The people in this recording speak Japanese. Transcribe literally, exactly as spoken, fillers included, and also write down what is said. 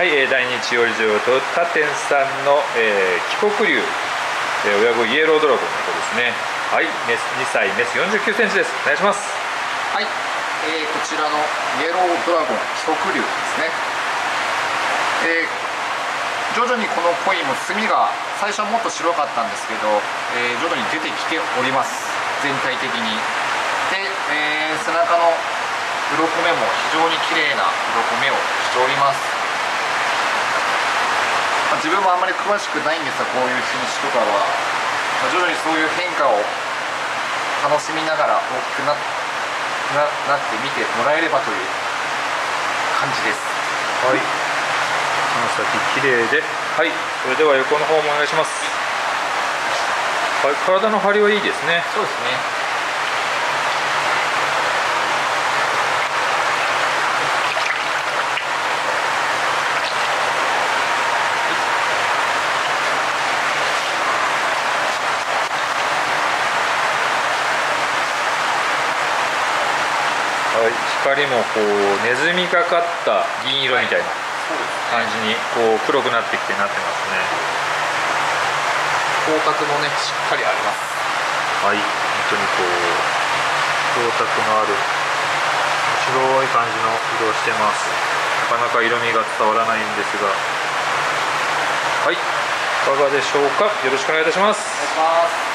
はい、えー、大日養鯉場トヨタ店さんの、えー、帰国竜、えー、親子イエロードラゴンの子ですね。はい、メスにさい、メスよんじゅうきゅうセンチです。お願いします。 はい、えー、こちらのイエロードラゴン帰国竜ですね。えー、徐々にこのコイも墨が最初はもっと白かったんですけど、えー、徐々に出てきております、全体的に。で、えー、背中の鱗目も非常に綺麗な鱗目をしております。まあ、自分もあんまり詳しくないんですが、こういう品種とかは、まあ、徐々にそういう変化を楽しみながら大きくなななって見てもらえればという感じです。 はい、その先綺麗で、はい、それでは横の方もお願いします。はい、体の張りはいいですね。 そうですね。 はい、光もこうネズミがかった銀色みたいな感じにこう黒くなってきてなってますね。 光沢もねしっかりあります。 はい、本当にこう光沢のある白い感じの色をしてます。なかなか色味が伝わらないんですが、はい、いかがでしょうか。よろしくお願いいたします。 お願いします。